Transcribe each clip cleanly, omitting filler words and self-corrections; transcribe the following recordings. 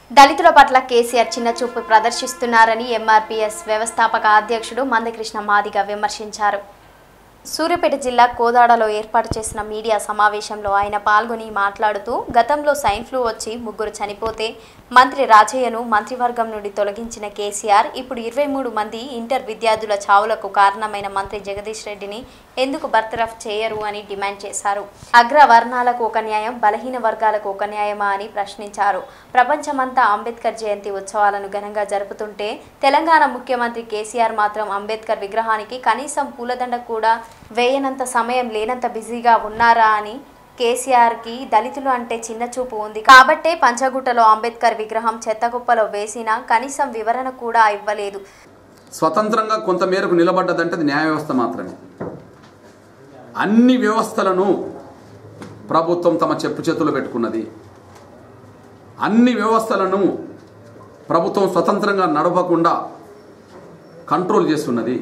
దళితుల పట్ల కేసీఆర్ చిన్నచూపు ప్రదర్శిస్తున్నారని ఎంఆర్పీఎస్ వ్యవస్థాపక అధ్యక్షుడు మందకృష్ణ మాదిగ విమర్శించారు. సూర్యాపేట జిల్లా కోదాడలో ఏర్పాటు చేసిన మీడియా సమావేశంలో ఆయన పాల్గొని మాట్లాడుతూ గతంలో స్వైన్ ఫ్లూ వచ్చి 3 చనిపోతే మంత్రి రాజయ్యను మంత్రివర్గం నుండి తొలగించిన కేసీఆర్ ఇప్పుడు 23 మంది ఇంటర్ విద్యార్థుల చావులకు కారణమైన మంత్రి జగదీష్ రెడ్డిని ఎందుకు బర్తరఫ్ చేయరు అని డిమాండ్ చేశారు. అగ్రవర్ణాలకు ఒక న్యాయం, బలహీన వర్గాలకు ఒక న్యాయమా అని ప్రశ్నించారు. ప్రపంచమంతా అంబేద్కర్ జయంతి ఉత్సవాలను ఘనంగా జరుపుతుంటే తెలంగాణ ముఖ్యమంత్రి కేసీఆర్ మాత్రం అంబేద్కర్ విగ్రహానికి కనీసం పూలదండ కూడా వేయనంత సమయం లేనంత బిజీగా ఉన్నారా అని కేసీఆర్కి దళితులు అంటే చిన్న చూపు ఉంది కాబట్టే పంచగుట్టలో అంబేద్కర్ విగ్రహం చెత్తకుప్పలో వేసినా కనీసం వివరణ కూడా ఇవ్వలేదు. స్వతంత్రంగా కొంత మేరకు నిలబడ్డదంటే అది న్యాయ వ్యవస్థ మాత్రమే. అన్ని వ్యవస్థలను ప్రభుత్వం తమ చెప్పు చేతుల్లో పెట్టుకున్నది. అన్ని వ్యవస్థలను ప్రభుత్వం స్వతంత్రంగా నడవకుండా కంట్రోల్ చేస్తున్నది.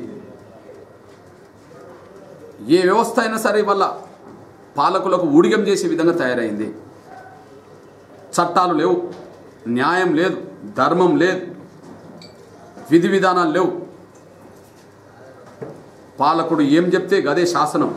ఏ వ్యవస్థ అయినా సరే వల్ల పాలకులకు ఊడిగం చేసే విధంగా తయారైంది. చట్టాలు లేవు, న్యాయం లేదు, ధర్మం లేదు, విధి విధానాలు లేవు. పాలకుడు ఏం చెప్తే గదే శాసనం.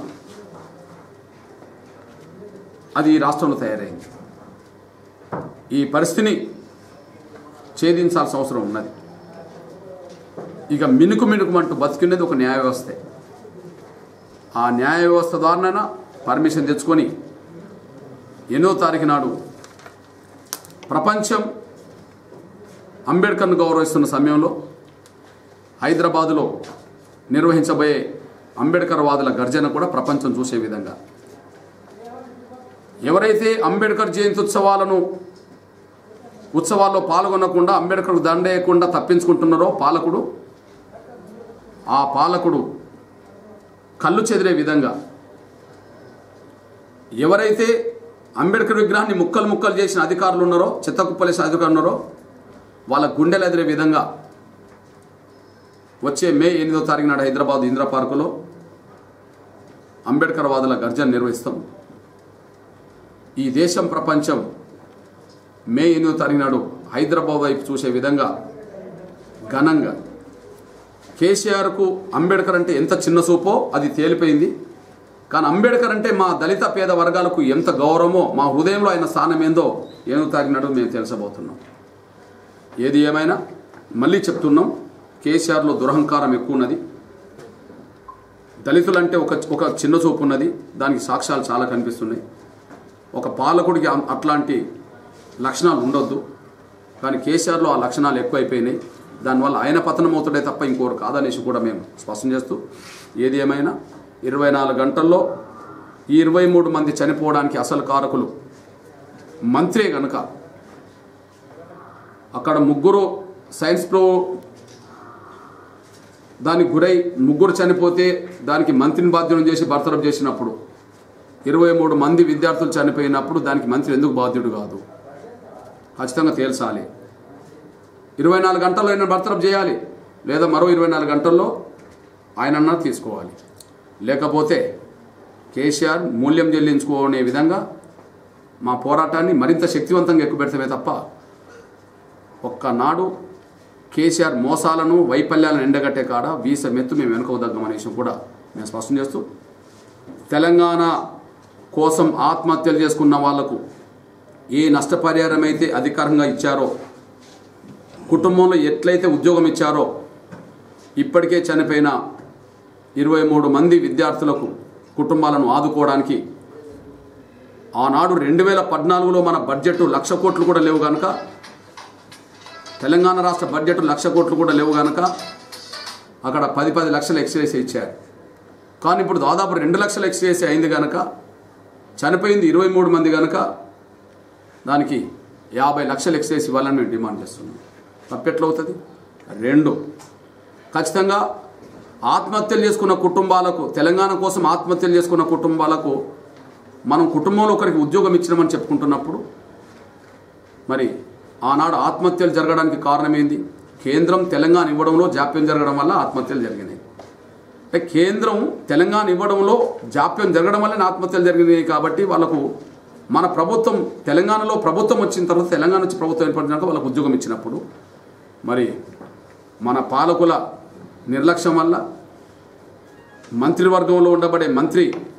అది ఈ రాష్ట్రంలో తయారైంది. ఈ పరిస్థితిని ఛేదించాల్సిన అవసరం ఉన్నది. ఇక మినుకుమంటూ బతికినది ఒక న్యాయ వ్యవస్థే. ఆ న్యాయ వ్యవస్థ ద్వారా పర్మిషన్ తెచ్చుకొని 8వ తారీఖు నాడు ప్రపంచం అంబేద్కర్ను గౌరవిస్తున్న సమయంలో హైదరాబాదులో నిర్వహించబోయే అంబేద్కర్ వాదుల గర్జన కూడా ప్రపంచం చూసే విధంగా, ఎవరైతే అంబేద్కర్ జయంతి ఉత్సవాల్లో పాల్గొనకుండా అంబేద్కర్కు దండేయకుండా తప్పించుకుంటున్నారో ఆ పాలకుడు కళ్ళు చెదిరే విధంగా, ఎవరైతే అంబేద్కర్ విగ్రహాన్ని ముక్కలు చేసిన అధికారులు ఉన్నారో, చెత్తకుప్పలేసిన అధికారులు ఉన్నారో వాళ్ళ గుండెలు ఎదిరే విధంగా వచ్చే మే 8వ తారీఖు నాడు హైదరాబాద్ ఇందిరా పార్కులో అంబేద్కర్ వాదుల గర్జన నిర్వహిస్తాం. ఈ దేశం ప్రపంచం మే 8వ తారీఖు నాడు హైదరాబాద్ వైపు చూసే విధంగా ఘనంగా కేసీఆర్కు అంబేద్కర్ అంటే ఎంత చిన్న చూపో అది తేలిపోయింది. కానీ అంబేద్కర్ అంటే మా దళిత పేద వర్గాలకు ఎంత గౌరవమో, మా హృదయంలో ఆయన స్థానం ఏందో 8వ తారీఖు నాడు మేము తెలుసబోతున్నాం. ఏది ఏమైనా మళ్ళీ చెప్తున్నాం, కేసీఆర్లో దురహంకారం ఎక్కువ ఉన్నది. దళితులంటే ఒక చిన్న చూపు ఉన్నది. దానికి సాక్ష్యాలు చాలా కనిపిస్తున్నాయి. ఒక పాలకుడికి అట్లాంటి లక్షణాలు ఉండొద్దు. కానీ కేసీఆర్లో ఆ లక్షణాలు ఎక్కువైపోయినాయి. దానివల్ల ఆయన పతనమవుతాడే తప్ప ఇంకోరు కాదనేసి కూడా మేము స్పష్టం చేస్తూ, ఏది ఏమైనా 24 గంటల్లో ఈ 23 మంది చనిపోవడానికి అసలు కారకులు మంత్రే కనుక, అక్కడ 3 సైన్స్ ఫ్లో దానికి గురై 3 చనిపోతే దానికి మంత్రిని బాధ్యులను చేసి బర్తరఫ్ చేసినప్పుడు 23 మంది విద్యార్థులు చనిపోయినప్పుడు దానికి మంత్రి ఎందుకు బాధ్యుడు కాదు? ఖచ్చితంగా తేల్చాలి. 24 గంటల్లో ఆయన బర్తరఫ్ చేయాలి, లేదా మరో 24 గంటల్లో ఆయనన్నా తీసుకోవాలి. లేకపోతే కేసీఆర్ మూల్యం చెల్లించుకునే విధంగా మా పోరాటాన్ని మరింత శక్తివంతంగా ఎక్కుపెడతామే తప్ప ఒక్కనాడు కేసీఆర్ మోసాలను వైఫల్యాలను ఎండగట్టే కాడ వీసమెత్తు మేము వెనుకవదగ్గమనే విషయం కూడా మేము స్పష్టం చేస్తూ, తెలంగాణ కోసం ఆత్మహత్యలు చేసుకున్న వాళ్లకు ఏ నష్టపరిహారం అయితే అధికారంగా ఇచ్చారో, కుటుంబంలో ఎట్లయితే ఉద్యోగం ఇచ్చారో, ఇప్పటికే చనిపోయిన 23 మంది విద్యార్థులకు కుటుంబాలను ఆదుకోవడానికి ఆనాడు 2014లో మన బడ్జెట్ 1,00,000 కోట్లు కూడా లేవు కనుక, తెలంగాణ రాష్ట్ర బడ్జెట్ 1,00,000 కోట్లు కూడా లేవు కనుక అక్కడ 10 లక్షలు ఎక్స్రేస్ ఇచ్చారు. కానీ ఇప్పుడు దాదాపు 2 లక్షల ఎక్స్రేస్ అయింది కనుక, చనిపోయింది 23 మంది కనుక దానికి 50 లక్షల ఎక్స్రేస్ ఇవ్వాలని మేము డిమాండ్ చేస్తున్నాం. తప్పెట్లవుతుంది? 2, ఖచ్చితంగా ఆత్మహత్యలు చేసుకున్న కుటుంబాలకు, తెలంగాణ కోసం ఆత్మహత్యలు చేసుకున్న కుటుంబాలకు మనం కుటుంబంలో ఒకరికి ఉద్యోగం ఇచ్చినామని చెప్పుకుంటున్నప్పుడు మరి ఆనాడు ఆత్మహత్యలు జరగడానికి కారణం ఏంది? కేంద్రం తెలంగాణ ఇవ్వడంలో జాప్యం జరగడం వల్ల ఆత్మహత్యలు జరిగినాయి. అంటే కేంద్రం తెలంగాణ ఇవ్వడంలో జాప్యం జరగడం వల్ల ఆత్మహత్యలు జరిగినాయి. కాబట్టి వాళ్ళకు మన ప్రభుత్వం తెలంగాణలో ప్రభుత్వం వచ్చిన తర్వాత తెలంగాణ నుంచి ప్రభుత్వం ఏర్పడినాక వాళ్ళకు ఉద్యోగం ఇచ్చినప్పుడు మరి మన పాలకుల నిర్లక్ష్యం వల్ల మంత్రివర్గంలో ఉండబడే మంత్రి